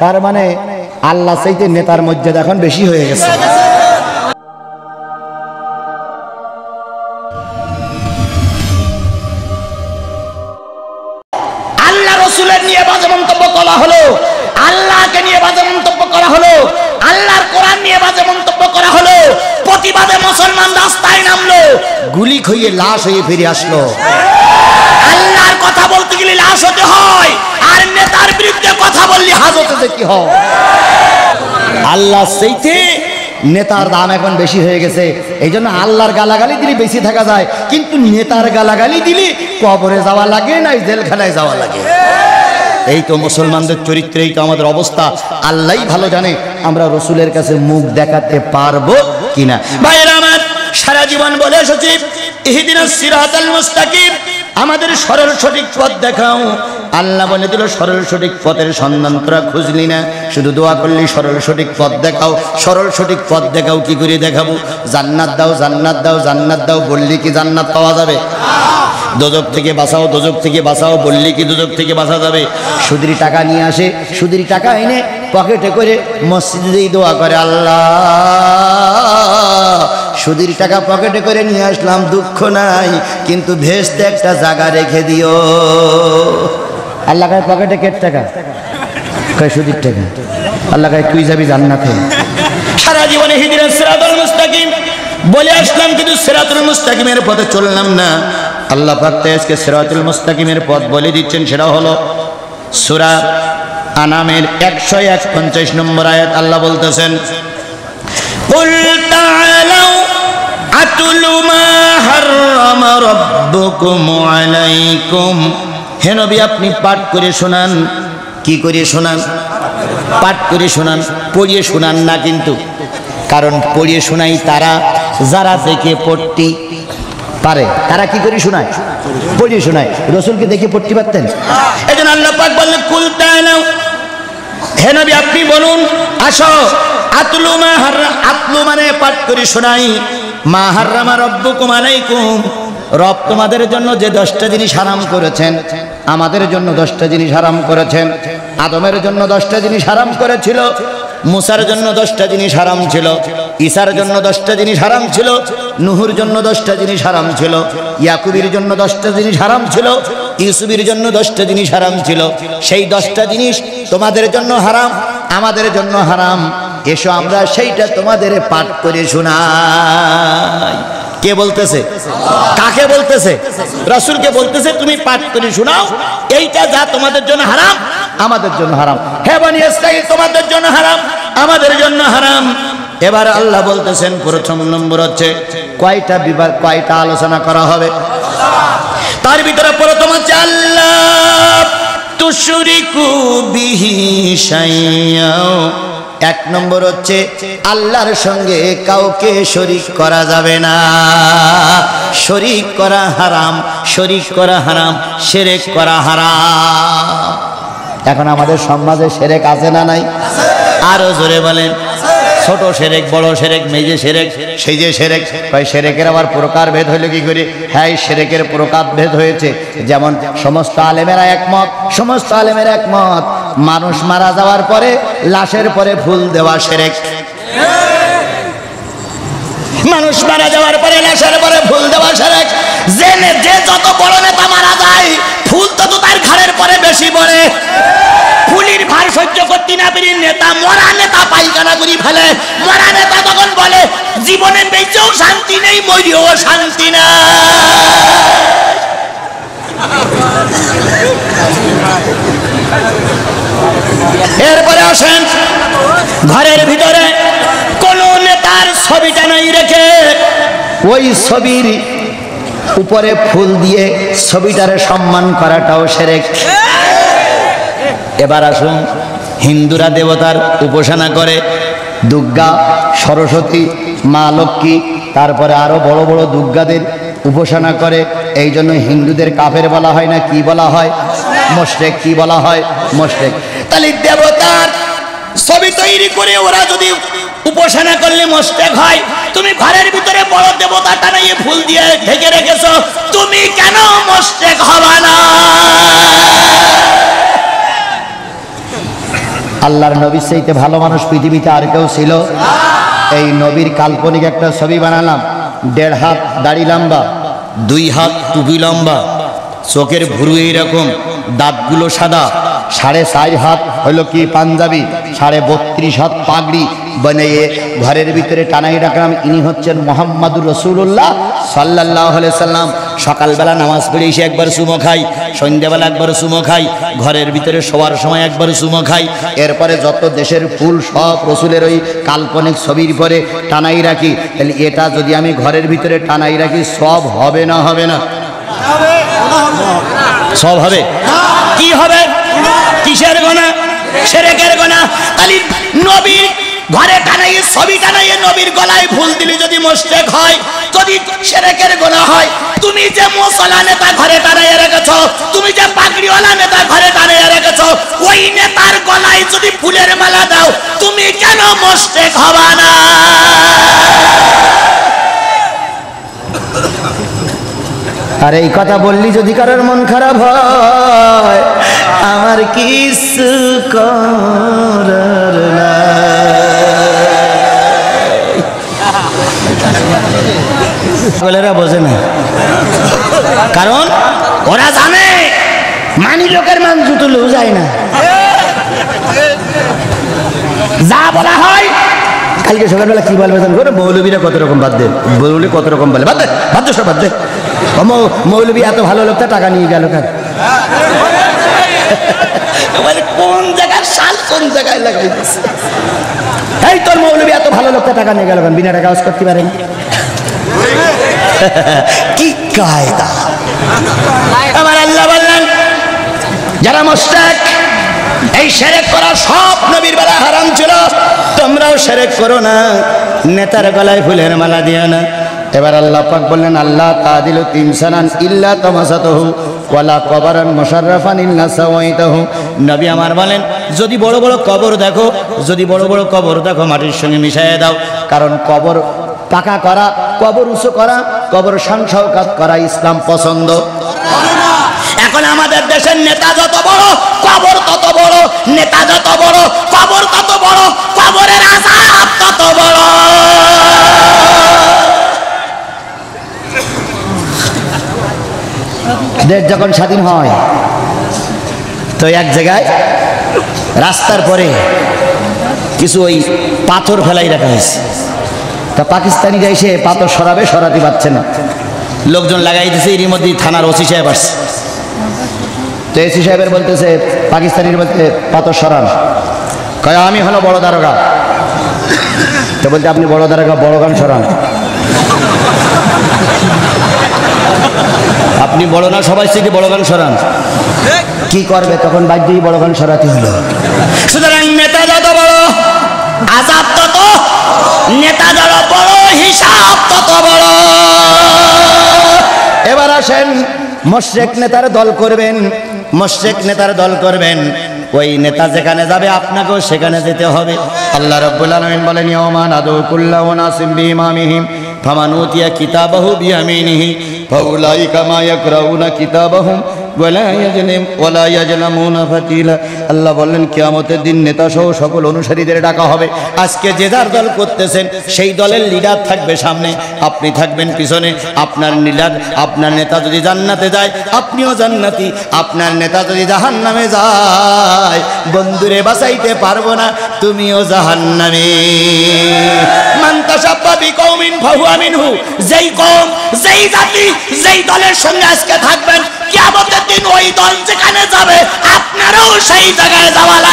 তার মানে আল্লাহ চাইতে নেতার মর্যাদা এখন বেশি হয়ে গেছে। আল্লাহ রসুলের নিয়ে বাজে মন্তব্য করা হলো, আল্লাহকে নিয়ে বাজে মন্তব্য করা হলো, আল্লাহর কোরআন নিয়ে বাজে মন্তব্য করা হলো, প্রতিবাদে মুসলমান রাস্তায় নামলো, গুলি খেয়ে লাশ হয়ে ফিরে আসলো। আল্লাহর কথা বলতে গেলে লাশ হতে হয়, আর নেতার বিরুদ্ধে কথা বললে হাজতে কি হয়। আল্লাহ চাইতে নেতার দাম এখন বেশি হয়ে গেছে। এই জন্য আল্লাহর গালাগালি দিলে বেশি থাকা যায়, কিন্তু নেতার গালাগালি দিলে কবরে যাওয়া লাগে না জেলখানায় যাওয়া লাগে। এই তো মুসলমানদের চরিত্র, এই তো আমাদের অবস্থা। আল্লাহই ভালো জানে আমরা রসুলের কাছে মুখ দেখাতে পারবো কিনা। ভাইরা আমার, সারা জীবন বলে এসেছি ইহদিনাস সিরাতাল মুস্তাকিম, আমাদের সরল সঠিক পথ দেখাও। আল্লাহ বলে দিল সরল সঠিক পথের সন্ধান তোরা খুঁজলি না, শুধু দোয়া করলি সরল সঠিক পথ দেখাও। সরল সঠিক পথ দেখাও, কি করে দেখাবো? জান্নাত দাও, জান্নাত দাও, জান্নাত দাও বললি কি জান্নাত পাওয়া যাবে? দোজক থেকে বাঁচাও, দোজক থেকে বাঁচাও বললি কি দোজক থেকে বাঁচা যাবে? সুদের টাকা নিয়ে আসে, সুদের টাকা এনে পকেটে করে মসজিদেই দোয়া করে, আল্লাহ সুদের টাকা পকেটে করে নিয়ে আসলাম, দুঃখ নাই, কিন্তু ভেস্তে একটা জায়গা রেখে দিও। আল্লাহ কায় পকেটে কেট টাকা, কয় সুদের টাকা। আল্লাহ কায় তুই যাবি জান্নাতে। সারা জীবনে ইহদিনাস সিরাতাল মুস্তাকিম বলে আসলাম, কিন্তু সিরাতুল মুস্তাকিমের পথে চললাম না। আল্লাহ পাক আজকে সিরাতুল মুস্তাকিমের পথ বলে দিচ্ছেন, সেটা হলো সূরা আনামের 151 নম্বর আয়াত। আল্লাহ বলতেছেন, কুল তাআলাউ আতুলু মা হাররামা রাব্বুকুম আলাইকুম। হে নবী, আপনি পাঠ করে শোনান। কি করে শোনান? পাঠ করে শোনান, পড়িয়ে শোনান না কিন্তু। কারণ পড়িয়ে শোনাই তারা যারা দেখে পড়তে পারে। তারা কি করে শোনায়? পড়িয়ে শোনায়। রসুলকে দেখে পড়তে পারতেন? এই জন্য আল্লাহ পাক বললেন কুল তাআলাউ, হে নবী আপনি বলুন, আসো, আতলু মা হাররাম, আতলু মানে পাঠ করে শোনাই, মা হাররামা রাব্বুকুম আলাইকুম, রব তোমাদের জন্য যে 10টা জিনিস হারাম করেছেন, আমাদের জন্য 10টা জিনিস হারাম করেছেন। আদমের জন্য 10টা জিনিস হারাম করেছিল, মুসার জন্য 10টা জিনিস হারাম ছিল, ঈসার জন্য 10টা জিনিস হারাম ছিল, নূহুর জন্য 10টা জিনিস হারাম ছিল, ইয়াকুবের জন্য 10টা জিনিস হারাম ছিল, ইউসুফের জন্য 10টা জিনিস হারাম ছিল। সেই 10টা জিনিস তোমাদের জন্য হারাম, আমাদের জন্য হারাম। এসো আমরা সেইটা তোমাদের পাঠ করে শোনাই। কে বলতেছে? কাকে বলতেছে? রাসূলকে বলতেছে, তুমি পাঠ করে শোনাও, এইটা যা তোমাদের জন্য হারাম আমাদের জন্য হারাম। হে বনি ইসরাঈল, তোমাদের জন্য হারাম, আমাদের জন্য হারাম। এবার আল্লাহ বলতেছেন, প্রথম নম্বর হচ্ছে কয়টা বিভাগ, কয়টা আলোচনা করা হবে? তার ভিতরে প্রথম হচ্ছে আল্লাহ তুশরিকু বিহি শাইয়্যা। এক নম্বর হচ্ছে আল্লাহর সঙ্গে কাউকে শরীক করা যাবে না। শরীক করা হারাম, শরীক করা হারাম, শিরক করা হারাম। এখন আমাদের সমাজে শিরক আছে না নাই? আরো জোরে বলেন। ছোট শিরক, বড় শিরক, মেজে শিরক, সেই যে শিরক, কয় শিরকের আবার প্রকার ভেদ হইল কি করে? হ্যাঁ, শিরকের প্রকার ভেদ হয়েছে। যেমন সমস্ত আলেমেরা একমত, সমস্ত আলেমেরা একমত, মানুষ মারা যাওয়ার পরে লাশের পরে ফুল দেওয়া শিরক। মানুষ মারা যাওয়ার পরে লাশের পরে ফুল দেওয়া শিরক। যে যত বড় নেতা মারা যায়, ফুল তত তার ঘাড়ের পরে বেশি পড়ে। ফুলির ভার সহ্য করতে না পেরে নেতা, মরা নেতা পায়খানা করে ফেলে। মরা নেতা তখন বলে, জীবনে বেঁচেও শান্তি নেই, মরিও শান্তি না। এরপরে আসেন, ঘরের ভিতরে কোন নেতার ছবিটা নাই রেখে ওই ছবির উপরে ফুল দিয়ে ছবিটারে সম্মান করাটাও শিরক। এবার আসুন, হিন্দুরা দেবতার উপাসনা করে, দুর্গা, সরস্বতী, মা লক্ষ্মী, তারপরে আরো বড় বড় দুর্গাদের উপাসনা করে। এই জন্য হিন্দুদের কাফের বলা হয় না, কি বলা হয়? মুশরিক। কি বলা হয়? মুশরিক। তাহলে দেবতার ছবি তৈরি করে ওরা যদি উপাসনা করলে মুশরিক হয়, তুমি ঘরের ভিতরে বড় দেবতাটা নিয়ে ফুল দিয়ে ঢেকে রেখেছো, তুমি কেন মুশরিক হবে না? আল্লাহর নবীর চাইতে ভালো মানুষ পৃথিবীতে আর কেউ ছিল? এই নবীর কাল্পনিক একটা ছবি বানালাম। 1.5 হাত দাড়ি লম্বা, 2 হাত টুপি লম্বা, চোখের ভুরু এইরকম, দাঁতগুলো সাদা, 4.5 হাত হলো কি পাঞ্জাবি, 32.5 হাত পাগড়ি বানিয়ে ঘরের ভিতরে টানাই রাখলাম। ইনি হচ্ছেন মোহাম্মদুর রাসূলুল্লাহ সাল্লাল্লাহু আলাইহি সাল্লাম। সকালবেলা নামাজ পড়ে এসে একবার চুমো খাই, সন্ধ্যাবেলা একবার চুমো খাই, ঘরের ভিতরে শোয়ার সময় একবার চুমো খাই। এরপরে যত দেশের ফুল সব রসুলের ওই কাল্পনিক ছবির পরে টানাই রাখি। তাহলে এটা যদি আমি ঘরের ভিতরে টানাই রাখি সব হবে না? হবে না? সব হবে। কি হবে? কিসের গোনা? শিরকের গোনা। তাহলে নবীর ঘরে টানাই ছবি টানাই নবীর গলায় ফুল দিলি যদি মুশরিক হয়, যদি শিরকের গোনা হয়, তুমি যে মুসলা নেতা ঘরে টানাই রেখেছো, তুমি যে পাগড়িওয়ালা নেতা ঘরে টানাই রেখেছো, ওই নেতার গলায় যদি ফুলের মালা দাও, তুমি কেন মুশরিক হবা না? আর এই কথা বললি যদি কারোর মন খারাপ হয়, আমার কিছু করার নাই। বোঝে না, কারণ ওরা জানে মানি লোকের মান জুতলেও যায় না। যা বলা হয় কালকে সকালবেলা কি বলবে জানো? মৌলবীরা কত রকম বাদ দেন, মৌলবী কত রকম বলে, বাদ দে, বাদ দে, সব বাদ দে। মৌলবী এত ভালো লোকটা টাকা নিয়ে গেল কেন? কোন জায়গায় শাল কোন জায়গায় লাগাই দিচ্ছে? এই তোর মৌলবী এত ভালো লোকটা টাকা নিয়ে গেল কেন? বিনা টাকা কাজ করতে পারেন? কি কায়দা! আমার আল্লাহ বললেন যারা মুশরিক, এই শিরক করা সব নবীর বেলা হারাম ছিল, তোমরাও শিরক করো না, নেতার গলায় ফুলের মালা দিও না। এবার আল্লাহ পাক বললেন আল্লাহ তাদিলু তিমসানান ইল্লা তামাসাতুহু ওয়ালা কবরান মুশাররাফান ইল্লা সাওয়াইতাহু। নবী আমার বলেন যদি বড় বড় কবর দেখো, যদি বড় বড় কবর দেখো মাটির সঙ্গে মিশিয়ে দাও, কারণ কবর পাকা করা, কবর উঁচু করা, কবর শান-শওকত করা ইসলাম পছন্দ করে না। এখন আমাদের দেশের নেতা যত বড়, কবর তত বড়, নেতা যত বড়, কবর তত বড়, কবরের আযাব তত বড়। দেশ যখন স্বাধীন হয় তো এক জায়গায় রাস্তার পরে কিছু ওই পাথর ফেলাই রাখা হয়েছে। তা পাকিস্তানিরা এসে পাথর সরাবে, সরাতে পারছে না, লোকজন লাগাই দিয়েছে। এরই মধ্যে থানার ওসি সাহেব আসছে। তো এসি সাহেবের বলতেছে, পাকিস্তানির বলতে পাথর সরান। কয় আমি হলো বড় দারোগা। তো বলতে আপনি বড় দারোগা, বড় গান সরান। আপনি বড় না, সবাই থেকে বড় গান সরান। কি করবে তখন? বাধ্যই বড় গান সরাতে হলো। সুতরাং নেতা যত বড় আযাব তত, নেতা যত বড় হিসাব তত বড়। এবার আসেন, মুশরিক নেতার দল করবেন, মুশরিক নেতার দল করবেন, ওই নেতা যেখানে যাবে আপনাকেও সেখানে যেতে হবে। আল্লাহ রাব্বুল আলামিন বলেন ইয়াওমা নাদউ কুল্লা উনাসিম বিইমামিহিম ফামান উতিয়া কিতাবাহু বিয়ামিনিহি ফাউলাইকা মা ইয়াকরাউনা কিতাবাহুম ওয়ালা ইয়াজলামুনা ফাতিলা। আল্লাহ বললেন কিয়ামতের দিন নেতা সহ সকল অনুসারীদের ডাকা হবে। আজকে যে যার দল করতেছেন সেই দলের লিডার থাকবে সামনে, আপনি থাকবেন পিছনে। আপনার লিডার, আপনার নেতা যদি জান্নাতে যায় আপনিও জান্নাতি, আপনার নেতা যদি জাহান্নামে যায় বন্ধুরে বাঁচাইতে পারবো না, তুমিও জাহান্নামে। মান তাশাব্বা বিকওমিন ফাহুয়া মিনহু। যেই কওম, যেই জাতি, যেই দলের সঙ্গে আজকে থাকবেন, কিয়ামতের দিন ওই দল যেখানে যাবে আপনারাও সেই জায়গায় যাওয়া